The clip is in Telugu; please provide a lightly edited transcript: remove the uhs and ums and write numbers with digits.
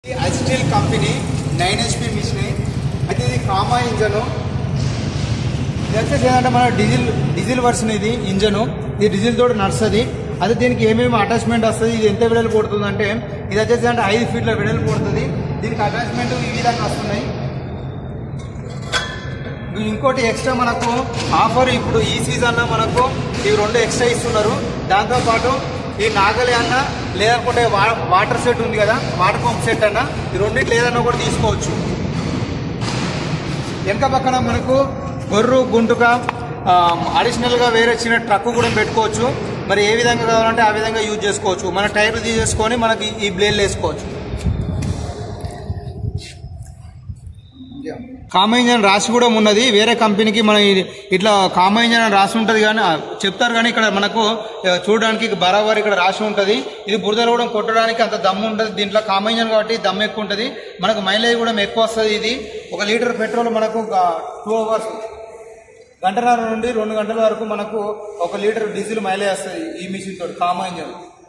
అజిటల్ కంపెనీ 9 HP మిషన్. అయితే ఇది కామా ఇంజను. ఇది వచ్చేసి ఏంటంటే మన డీజిల్ వర్షన్ ఇది ఇంజను. ఇది డీజిల్ తోటి నడుస్తుంది. అదే దీనికి ఏమేమి అటాచ్మెంట్ వస్తుంది, ఇది ఎంత వెడల్పు పడుతుంది అంటే ఇది వచ్చేసి అంటే 5 ఫీట్ల వెడల్పు పడుతుంది. దీనికి అటాచ్మెంట్ ఈ విధంగా వస్తున్నాయి. ఇంకోటి ఎక్స్ట్రా మనకు ఆఫర్ ఇప్పుడు ఈ సీజన్లో మనకు ఇవి 2 ఎక్స్ట్రా ఇస్తున్నారు. దాంతోపాటు ఈ నాగలి అన్న లేదనుకుంటే వాటర్ సెట్ ఉంది కదా, వాటర్ పంప్ సెట్ అన్న, ఈ రెండింటి లేదన్నా కూడా తీసుకోవచ్చు. వెనక పక్కన మనకు గొర్రు గుంటుక అడిషనల్గా వేరే చిన్న ట్రక్ కూడా పెట్టుకోవచ్చు. మరి ఏ విధంగా కావాలంటే ఆ విధంగా యూజ్ చేసుకోవచ్చు. మన టైర్లు తీసేసుకొని మనకి ఈ బ్లేడ్లు వేసుకోవచ్చు. కామా ఇంజన్ రాసి కూడా ఉన్నది. వేరే కంపెనీకి మన ఇట్లా కామా ఇంజన్ రాసి ఉంటుంది కానీ చెప్తారు, కానీ ఇక్కడ మనకు చూడడానికి బరాబర్ ఇక్కడ రాసి ఉంటుంది. ఇది బురదలో కూడా కొట్టడానికి అంత దమ్ము ఉంటుంది. దీంట్లో కామా ఇంజన్ కాబట్టి దమ్ము ఎక్కువ ఉంటుంది. మనకు మైలేజ్ కూడా ఎక్కువ వస్తుంది. ఇది 1 లీటర్ పెట్రోల్ మనకు 2 అవర్స్, గంటన్నర నుండి 2 గంటల వరకు మనకు 1 లీటర్ డీజిల్ మైలేజ్ వస్తుంది ఈ మిషన్ తోటి కామా ఇంజన్.